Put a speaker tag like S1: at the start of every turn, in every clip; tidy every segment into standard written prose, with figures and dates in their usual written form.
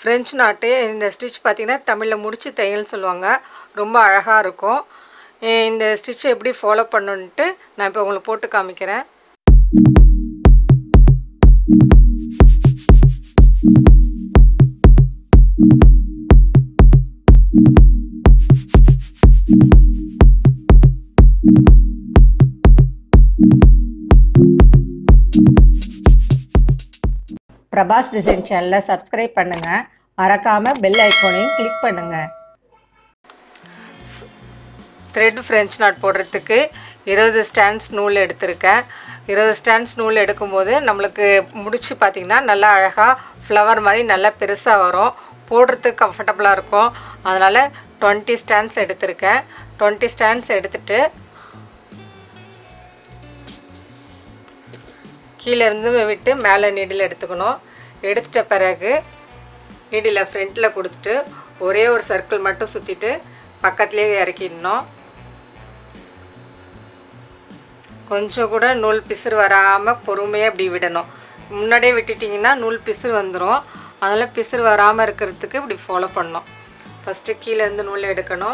S1: French நாட்டு இந்த stitch பார்த்திங்கன்னா தமிழில் முடிச்சு தையல்னு சொல்லுவாங்க. ரொம்ப அழகாக இருக்கும். இந்த ஸ்டிச் எப்படி ஃபாலோ பண்ணணுன்ட்டு நான் இப்போ உங்களுக்கு போட்டு காமிக்கிறேன். Prabhas Designs channel subscribe பண்ணுங்க. மறக்காம பெல் ஐகானையும் கிளிக் பண்ணுங்க. த்ரெட் ஃப்ரெஞ்ச் நாட் போடுறதுக்கு 20 ஸ்டாண்ட்ஸ் நூல் எடுத்திருக்கேன். 20 ஸ்டாண்ட்ஸ் நூல் எடுக்கும்போது நம்மளுக்கு முடிச்சு பார்த்திங்கன்னா நல்லா அழகாக ஃப்ளவர் மாதிரி நல்லா பெருசாக வரும். போடுறதுக்கு கம்ஃபர்டபுளாக இருக்கும். அதனால் 20 ஸ்டாண்ட்ஸ் எடுத்திருக்கேன். 20 ஸ்டாண்ட்ஸ் எடுத்துகிட்டு கீழே இருந்து விட்டு மேலே நீடில் எடுத்துக்கணும். எடுத்துட்ட பிறகு நீடில் ஃப்ரண்ட்டில் கொடுத்துட்டு ஒரே ஒரு சர்க்கிள் மட்டும் சுற்றிட்டு பக்கத்துலேயே இறக்கிடணும். கொஞ்சம் கூட நூல் பிசுறு வராமல் பொறுமையாக இப்படி விடணும். முன்னாடியே விட்டுட்டிங்கன்னா நூல் பிசுறு வந்துடும். அதனால் பிசுறு வராமல் இருக்கிறதுக்கு இப்படி ஃபாலோ பண்ணணும். ஃபஸ்ட்டு கீழேருந்து நூல் எடுக்கணும்.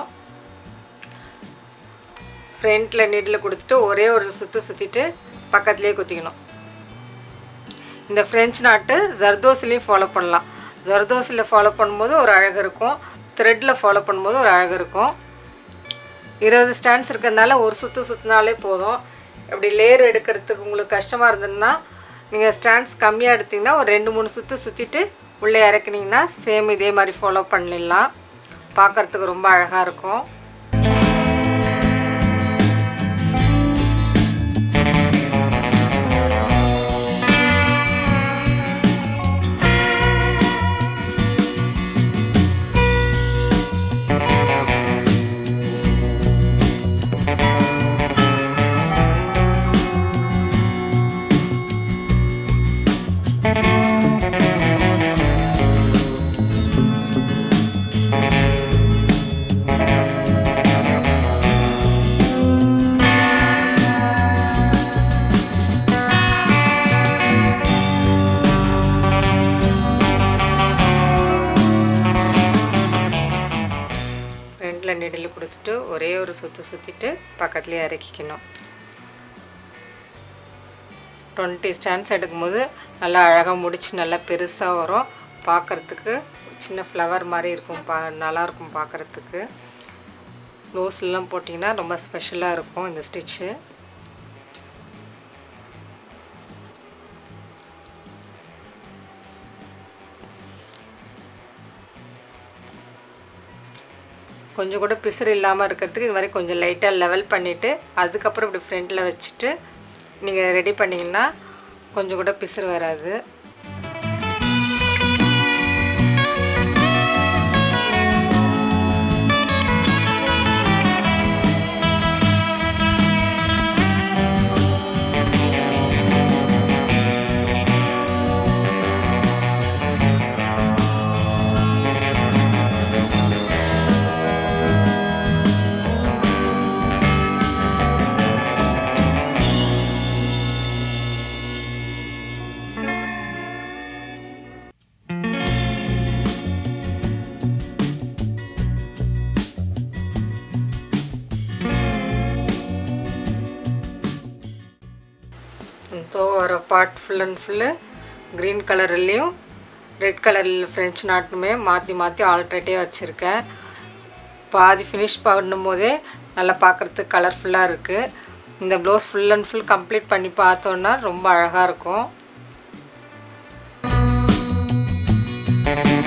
S1: ஃப்ரண்ட்டில் நீடில் கொடுத்துட்டு ஒரே ஒரு சுற்றிட்டு பக்கத்துலேயே குத்திக்கணும். இந்த ஃப்ரெஞ்ச் நாட்டு ஜர்தோசிலையும் ஃபாலோ பண்ணலாம். ஜர்தோசியில் ஃபாலோ பண்ணும்போது ஒரு அழகு இருக்கும். த்ரெட்டில் ஃபாலோ பண்ணும்போது ஒரு அழகு இருக்கும். 20 ஸ்டாண்ட்ஸ் இருக்கிறதுனால ஒரு சுற்றினாலே போதும். அப்படி லேயர் எடுக்கிறதுக்கு உங்களுக்கு கஷ்டமாக இருந்ததுன்னா நீங்கள் ஸ்டாண்ட்ஸ் கம்மியாக எடுத்திங்கன்னா ஒரு 2-3 சுற்றிட்டு உள்ளே இறக்குனிங்கன்னா சேம் இதே மாதிரி ஃபாலோ பண்ணிடலாம். பார்க்குறதுக்கு ரொம்ப அழகாக இருக்கும். நீடில் கொடுத்துட்டு ஒரே ஒரு சுற்றிட்டு பக்கத்துலேயே இறக்கிக்கணும். 20 ஸ்டாண்ட்ஸ் எடுக்கும்போது நல்லா அழகாக முடிச்சு நல்லா பெருசாக வரும். பார்க்குறதுக்கு சின்ன ஃப்ளவர் மாதிரி இருக்கும். நல்லாயிருக்கும் பார்க்குறதுக்கு. ப்ளவுஸ்லாம் போட்டிங்கன்னா ரொம்ப ஸ்பெஷலாக இருக்கும் இந்த ஸ்டிச்சு. கொஞ்சம் கூட பிசுறு இல்லாமல் இருக்கிறதுக்கு இது மாதிரி கொஞ்சம் லைட்டாக லெவல் பண்ணிவிட்டு அதுக்கப்புறம் இப்படி ஃப்ரண்ட்டில் வச்சுட்டு நீங்கள் ரெடி பண்ணிங்கன்னா கொஞ்சம் கூட பிசுறு வராது. ஸோ ஒரு part full and full green கலர்லேயும் ரெட் கலரில் ஃப்ரெஞ்ச் நாட்டுமே மாற்றி ஆல்ட்ரேட்டிவாக வச்சுருக்கேன். பாதி ஃபினிஷ் பண்ணும்போதே நல்லா பார்க்குறதுக்கு கலர்ஃபுல்லாக இருக்குது. இந்த blouse full and full complete பண்ணி பார்த்தோன்னா ரொம்ப அழகாக இருக்கும்.